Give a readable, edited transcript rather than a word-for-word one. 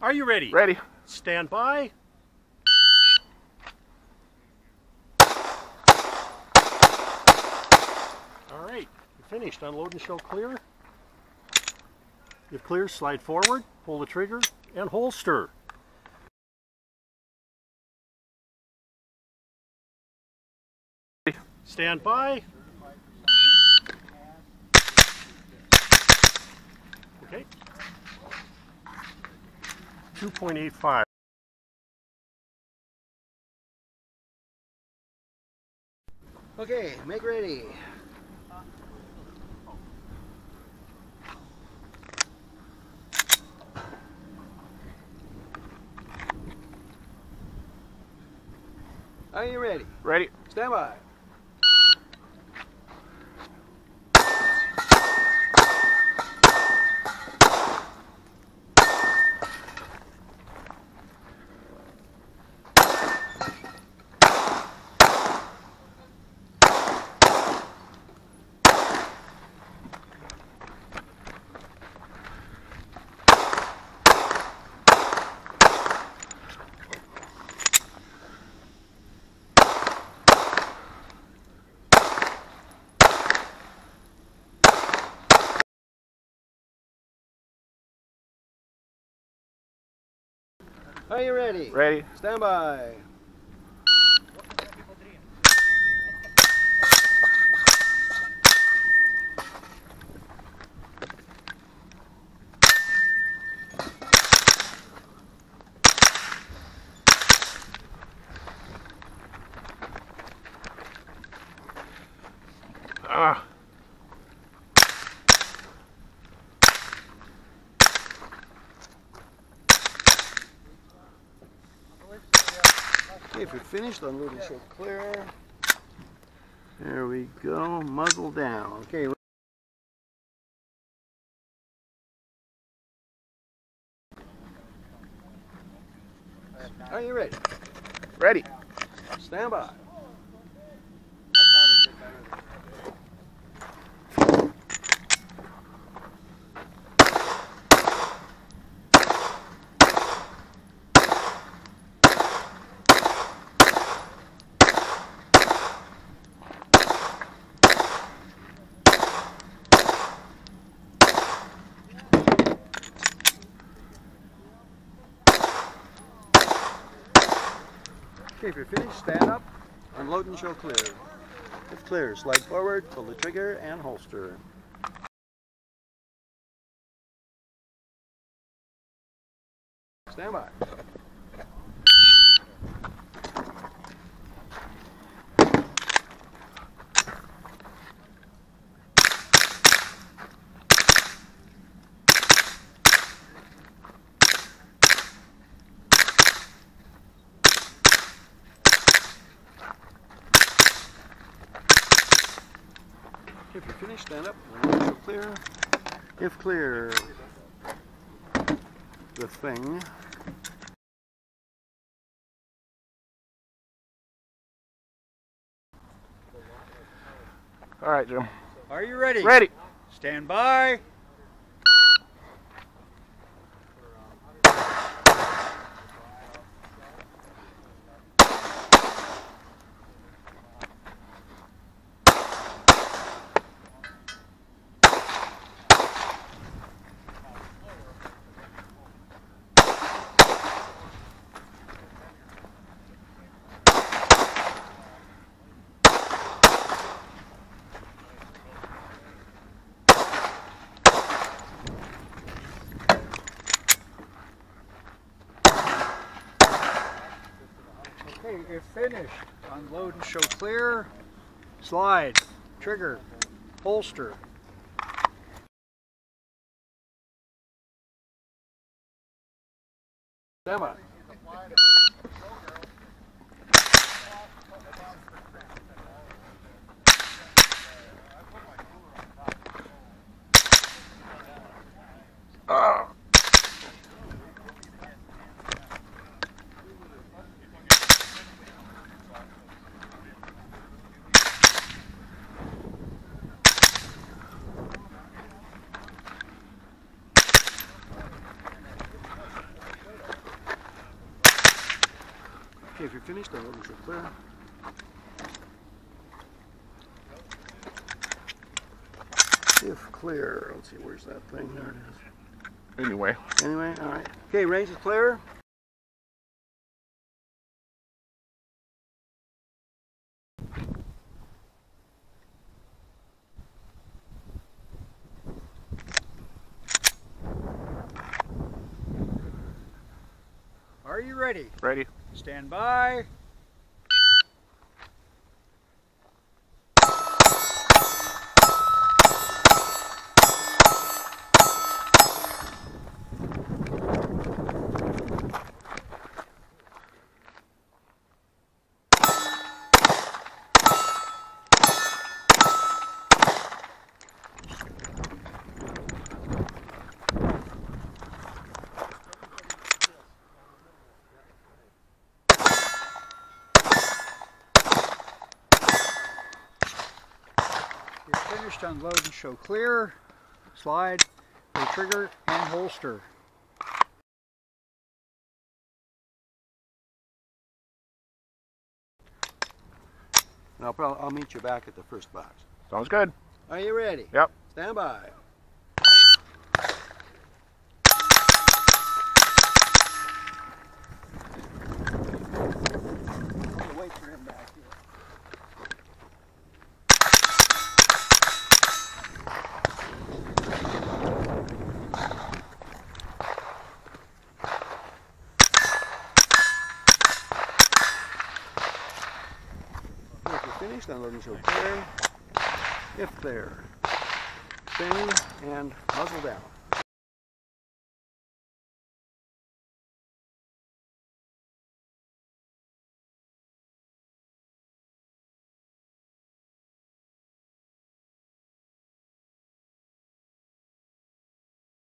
Are you ready? Ready. Stand by. All right, you're finished. Unload and show clear. If clear, slide forward, pull the trigger, and holster. Stand by. Okay. 2.85. Okay, make ready. Are you ready? Ready. Stand by. Are you ready? Ready. Stand by. Okay, if you're finished, unload and show clear. There we go, muzzle down. Okay. Are you ready? Ready. Stand by. Okay, if you're finished, stand up, unload and show clear. If clear, slide forward, pull the trigger, and holster. Stand by. If you're finished, stand up, unload and show clear. If clear, the thing. All right, Jim. Are you ready? Ready. Stand by. Okay, you're finished. Unload and show clear. Slide, trigger, holster. Stand by. Okay, if you're finished, unload and show clear. If clear, let's see, where's that thing? There it is. Anyway. Anyway, all right. Okay, range is clear. Are you ready? Ready. Stand by. You're finished. Unload and show clear. Slide, pull trigger, and holster. And I'll meet you back at the first box. Sounds good. Are you ready? Yep. Stand by. Wait for him back here. If you're finished, unload and show clear. If clear, spin and muzzle down.